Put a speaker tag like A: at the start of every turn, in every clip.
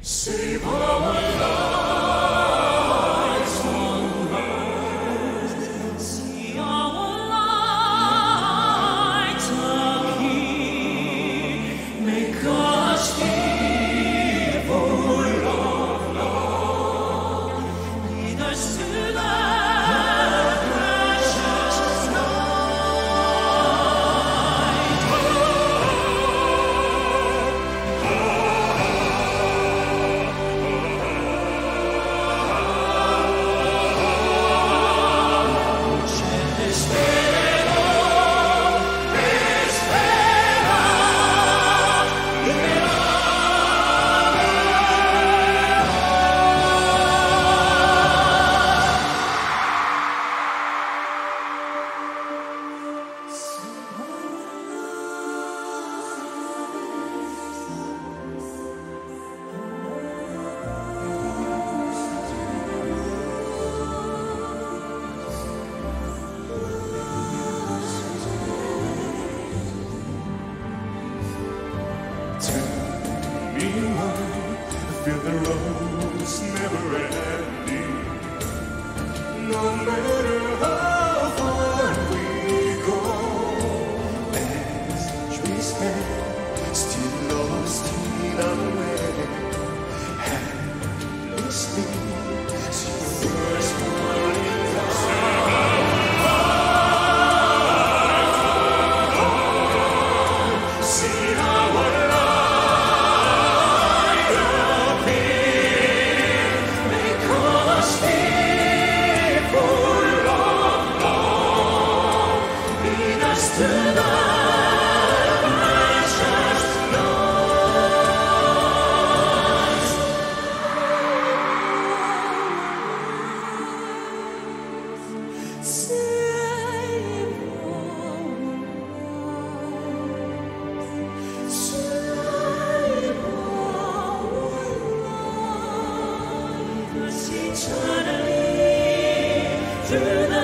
A: Save our lives on earth. See our lights appear. Make us people of love. Lead us to the precious feel the road's never ending. No matter how far we go, as we stand, still lost in our way. Listening to the first morning dawn. See our to the precious Lord. Save our lives. Save our lives eternally through the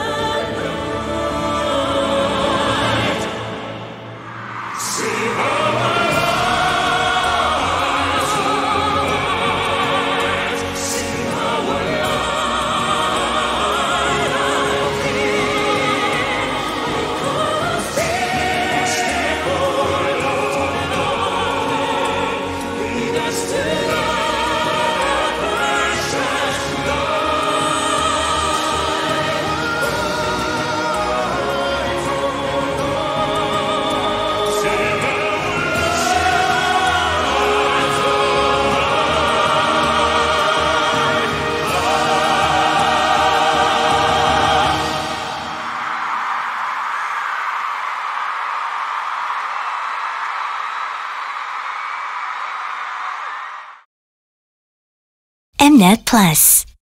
B: Mnet Plus.